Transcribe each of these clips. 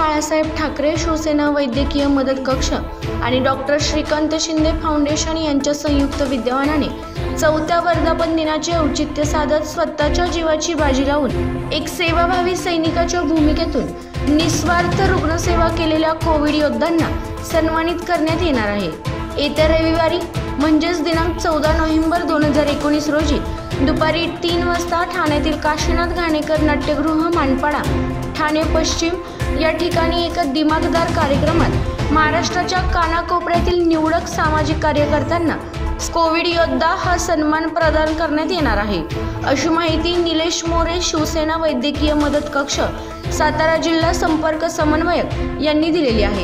बाळासाहेब ठाकरे शिवसेना वैद्यकीय मदत कक्ष आणि डॉक्टर श्रीकांत शिंदे फाउंडेशन यांच्या संयुक्त विद्यमानाने 4थ्या वर्धापन दिनाचे औचित्य साधत स्वतःच्या जीवाची बाजी लावून एक सेवाभावी सैनिकाच्या भूमिकेतून निस्वार्थ रुग्णसेवा केलेल्या कोविड योद्ध्यांना सन्मानित करण्यात येणार आहे। येत्या रविवारी म्हणजेच दिनांक 14 नोव्हेंबर 2019 रोजी दुपारी 3 वाजता ठाण्यातील काशीनाथ घाणेकर नाट्यगृह मानपाडा ठाणे पश्चिम या ठिकाणी एका दिमागदार कार्यक्रमात महाराष्ट्राच्या कानाकोपऱ्यातील निवडक सामाजिक कार्यकर्त्यांना कोविड योद्धा हा सन्मान प्रदान करण्यात येणार आहे, अशी माहिती निलेश मोरे शिवसेना वैद्यकीय मदत कक्ष सातारा जिल्हा संपर्क समन्वयक यांनी दिलेली आहे।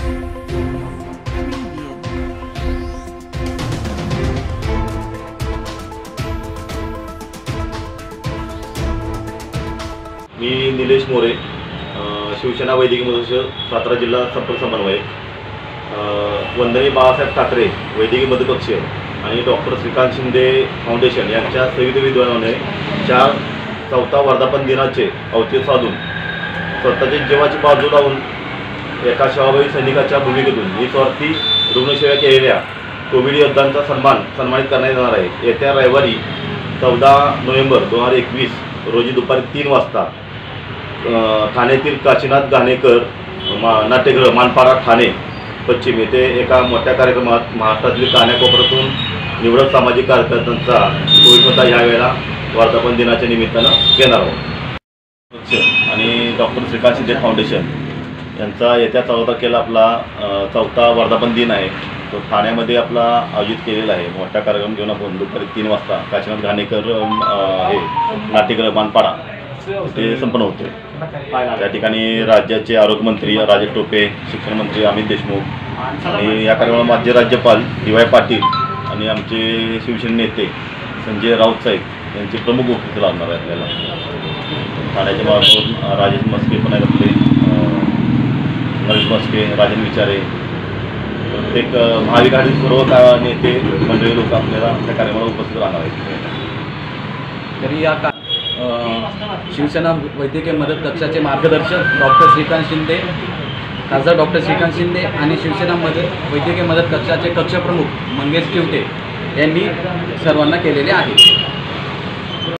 मी निलेश मोरे शिवसेना वैद्यकीय मदत सातारा जिल्हा संपर्क समन्वयक वंदनीय बाळासाहेब ठाकरे वैद्यकीय मदत कक्ष आणि डॉक्टर श्रीकांत शिंदे फाउंडेशन यांच्या संयुक्त विद्यमानाने 4था वर्धापन दिनाचे औचित्य साधून स्वतःच्या जीवाची बाजू लावून एका सेवाभावी सैनिकाच्या भूमिकेतून निस्वार्थी रुग्णसेवा केलेल्या कोविड योद्ध्यांचा सन्मानित करण्यात येणार आहे। येत्या रविवारी 14 नोव्हेंबर 2021 रोजी दुपारी 3 वाजता ठाण्यातील काशीनाथ घाणेकर नाट्यगृह मानपाडा ठाणे पश्चिम येथे एका मोठ्या कार्यक्रमात महाराष्ट्रातील कानाकोपऱ्यातून निवडक सामाजिक कार्यकर्त्यांचा कोविड योद्धा यावेळेला वर्धापन दिनाच्या निमित्तानं घेणार आहोत आणि डॉक्टर श्रीकांत शिंदे फाउंडेशन यांचा येत्या 14 तारखेला आपला 4था वर्धापन दिन आहे। तो ठाण्यामध्ये आपला आयोजित केलेला आहे। मोठा कार्यक्रम घेऊन आपण दुपारी 3 वाजता काशीनाथ घाणेकर हे नाट्यगृह मानपाडा ते संपन्न होते। त्या ठिकाणी राज्याचे आरोग्यमंत्री राजेश टोपे, शिक्षण मंत्री अमित देशमुख आणि या कार्यक्रमात माजी राज्यपाल डी.वाय. पाटील आणि आमचे शिवसेना नेते संजय राऊत साहेब यांची प्रमुख उपस्थिती लावणार आहे। आपल्याला ठाण्याच्या भागातून राजेश मस्के पण आहेत, आपले नरेश मस्के, राजन विचारे, प्रत्येक महाविकास सर्व नेते मंडळी लोक आपल्याला त्या कार्यक्रमाला उपस्थित राहणार आहेत। तरी या शिवसेना वैद्यकीय मदत कक्षाचे मार्गदर्शक डॉक्टर श्रीकांत शिंदे, खासदार डॉक्टर श्रीकांत शिंदे आणि शिवसेना वैद्यकीय मदत कक्षाचे कक्षप्रमुख मंगेश चिवटे यांनी सर्वांना केलेले आहे।